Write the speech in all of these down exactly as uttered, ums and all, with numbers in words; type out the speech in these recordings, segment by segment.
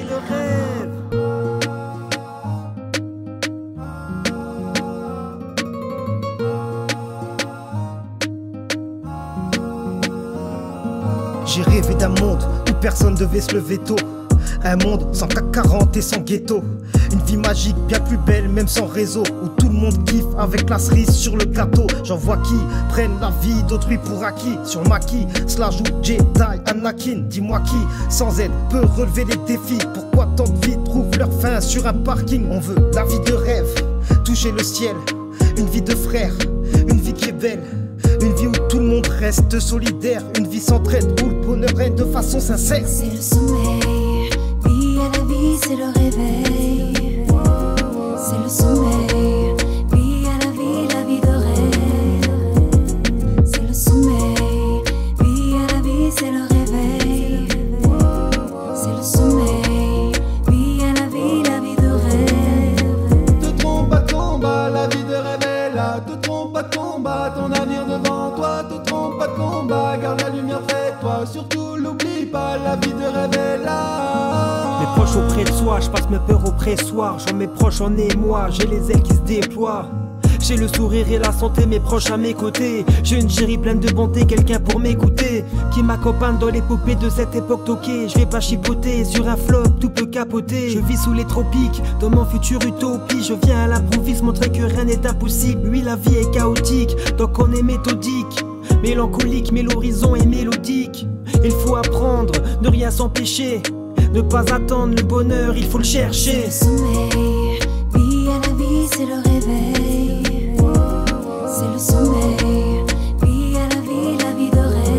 de rêve. J'ai rêvé d'un monde où personne devait se lever tôt. Un monde sans C A C quarante et sans ghetto. Une vie magique bien plus belle même sans réseau. Où tout le monde kiffe avec la cerise sur le gâteau. J'en vois qui prennent la vie d'autrui pour acquis. Sur Maki, cela joue Jedi, Anakin. Dis-moi qui, sans aide, peut relever les défis. Pourquoi tant de vies trouvent leur fin sur un parking? On veut la vie de rêve, toucher le ciel. Une vie de frère, une vie qui est belle. Une vie où tout le monde reste solidaire. Une vie sans traite où le bonheur règne de façon sincère. C'est le sommeil, vie à la vie, c'est le réveil. C'est le sommeil, vie à la vie, la vie de rêve. C'est le sommeil, vie à la vie, c'est le réveil. C'est le sommeil, vie à la vie, la vie de rêve. Te trompe pas de combat, la vie de rêve est là. Te trompe pas de combat, ton avenir devant toi. Te trompe pas de combat, garde la lumière près de toi. Surtout l'oublie pas, la vie de rêve est là. Mes proches auprès de soi, je passe mes peurs au pressoir. J'en mes proches en émoi, j'ai les ailes qui se déploient. J'ai le sourire et la santé, mes proches à mes côtés. J'ai une chérie pleine de bonté, quelqu'un pour m'écouter, qui m'accompagne dans l'épopée de cette époque toquée. Je vais pas chipoter, sur un flop tout peut capoter. Je vis sous les tropiques, dans mon futur utopie. Je viens à l'improviste, montrer que rien n'est impossible. Oui, la vie est chaotique, donc on est méthodique. Mélancolique, mais l'horizon est mélodique. Il faut apprendre, ne rien s'empêcher. Ne pas attendre le bonheur, il faut le chercher. C'est le sommeil, vie à la vie, c'est le réveil. C'est le sommeil, vie à la vie, la vie de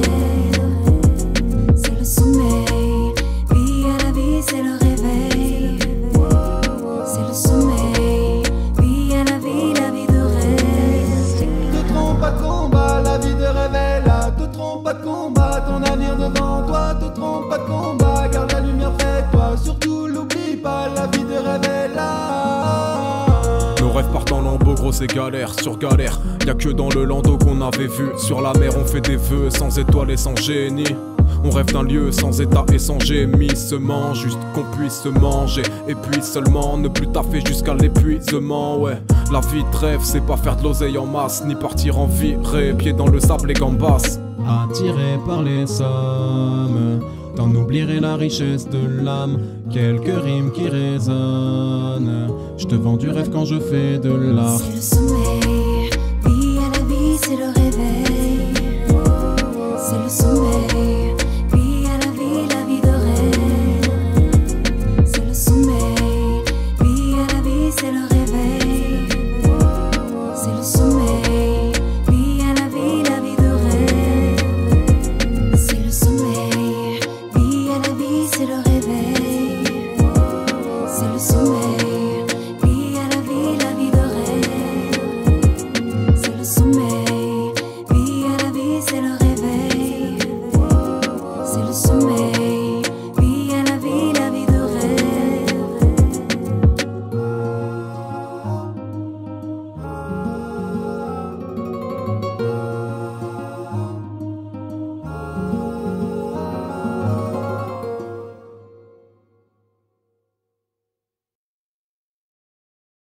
rêve. C'est le sommeil, vie à la vie, c'est le réveil. C'est le sommeil, vie à la vie, la vie de rêve. Te trompe pas de combat, la vie de rêve est là. Te trompe pas de combat, ton avenir devant toi. Te trompe pas de combat, garde la lumière près de toi. Surtout l'oublie pas, la vie de rêve est là. Nos rêves partent en lambeaux, gros c'est galère sur galère. Y'a que dans le landau qu'on avait vu. Sur la mer on fait des vœux, sans étoiles et sans génie. On rêve d'un lieu sans état et sans gémissement. Juste qu'on puisse se manger et puis seulement ne plus taffer jusqu'à l'épuisement. Ouais, la vie de rêve c'est pas faire de l'oseille en masse, ni partir en virée, pieds dans le sable et gambas. Attiré par les sommes, t'en oublierais la richesse de l'âme. Quelques rimes qui résonnent, je te vends du rêve quand je fais de l'art. C'est le sommeil.